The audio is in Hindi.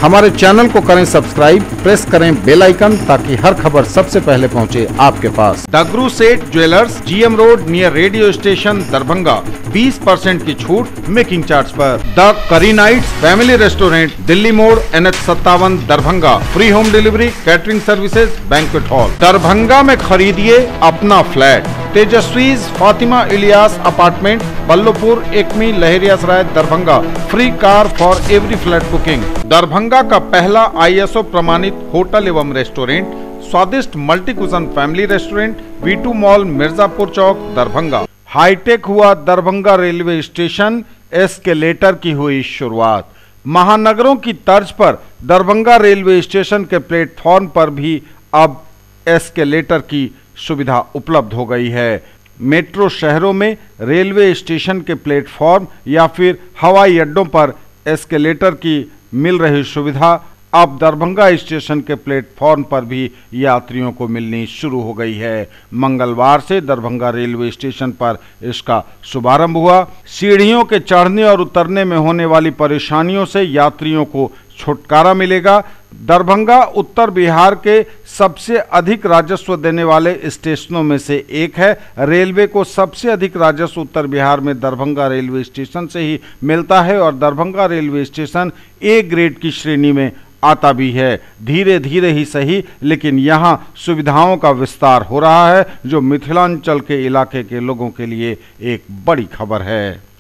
हमारे चैनल को करें सब्सक्राइब, प्रेस करें बेल आइकन ताकि हर खबर सबसे पहले पहुंचे आपके पास। Dagru Seth jewellers, GM road near radio station Darbhanga. 20% की छूट मेकिंग चार्ज पर। The curry nights family restaurant, Delhi Mor, NH57 Darbhanga. Free home delivery, catering services, banquet hall. Darbhanga में खरीदिए अपना flat. Tejaswi Fatima Ilyas apartment, Ballopur, Ekmi, Laheriasarai, Darbhanga. Free car for every flat booking. Darbhanga का पहला ISO प्रमाणित होटल एवं रेस्टोरेंट, स्वादिष्ट multi cuisine family restaurant, V2 mall, Mirzapur Chowk, Darbhanga. Hi tech हुआ दरभंगा रेलवे स्टेशन, एस्केलेटर की हुई शुरुआत। महानगरों की तर्ज पर दरभंगा रेलवे स्टेशन के प्लेटफॉर्म पर भी अब एस्केलेटर की सुविधा उपलब्ध हो गई है। मेट्रो शहरों में रेलवे स्टेशन के प्लेटफॉर्म या फिर हवाई अड्डों पर एस्केलेटर की मिल रही सुविधा अब दरभंगा स्टेशन के प्लेटफॉर्म पर भी यात्रियों को मिलनी शुरू हो गई है। मंगलवार से दरभंगा रेलवे स्टेशन पर इसका शुभारंभ हुआ। सीढ़ियों के चढ़ने और उतरने में होने वाली परेशानियों से यात्रियों को छुटकारा मिलेगा। दरभंगा उत्तर बिहार के सबसे अधिक राजस्व देने वाले स्टेशनों में से एक है। रेलवे को सबसे अधिक राजस्व उत्तर बिहार में दरभंगा रेलवे स्टेशन से ही मिलता है और Darbhanga railway station A grade की श्रेणी में आता भी है। धीरे धीरे ही सही, लेकिन यहाँ सुविधाओं का विस्तार हो रहा है, जो मिथिलांचल के इलाके के लोगों के लिए एक बड़ी खबर है।